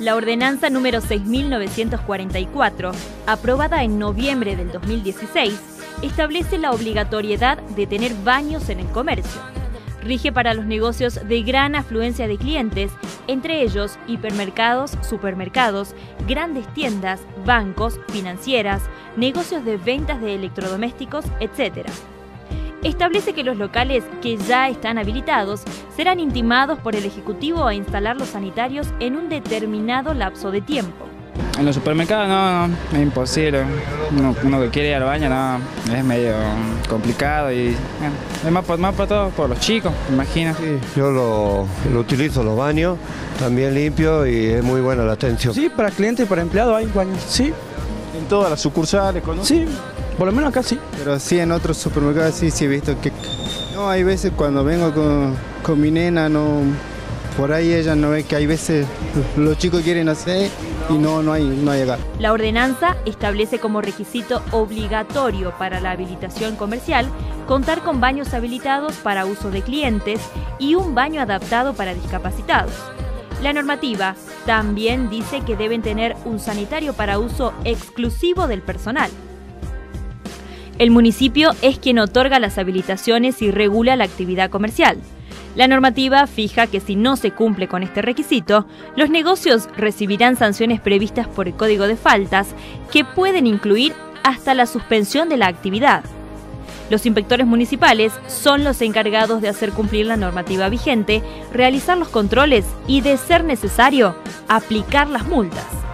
La ordenanza número 6.944, aprobada en noviembre del 2016, establece la obligatoriedad de tener baños en el comercio. Rige para los negocios de gran afluencia de clientes, entre ellos hipermercados, supermercados, grandes tiendas, bancos, financieras, negocios de ventas de electrodomésticos, etc. Establece que los locales que ya están habilitados serán intimados por el Ejecutivo a instalar los sanitarios en un determinado lapso de tiempo. En los supermercados no, es imposible. Uno que quiere ir al baño no, es medio complicado y bueno, es más para todo, por los chicos, me imagino. Sí, yo lo utilizo los baños, también limpio y es muy buena la atención. Sí, para clientes y para empleados hay baños, sí. En todas las sucursales, ¿no? Sí, por lo menos acá sí. Pero sí, en otros supermercados sí he visto que... No, hay veces cuando vengo con mi nena, no, por ahí ella no ve que hay veces los chicos quieren hacer y no hay acá. La ordenanza establece como requisito obligatorio para la habilitación comercial contar con baños habilitados para uso de clientes y un baño adaptado para discapacitados. La normativa también dice que deben tener un sanitario para uso exclusivo del personal. El municipio es quien otorga las habilitaciones y regula la actividad comercial. La normativa fija que si no se cumple con este requisito, los negocios recibirán sanciones previstas por el Código de Faltas, que pueden incluir hasta la suspensión de la actividad. Los inspectores municipales son los encargados de hacer cumplir la normativa vigente, realizar los controles y, de ser necesario, aplicar las multas.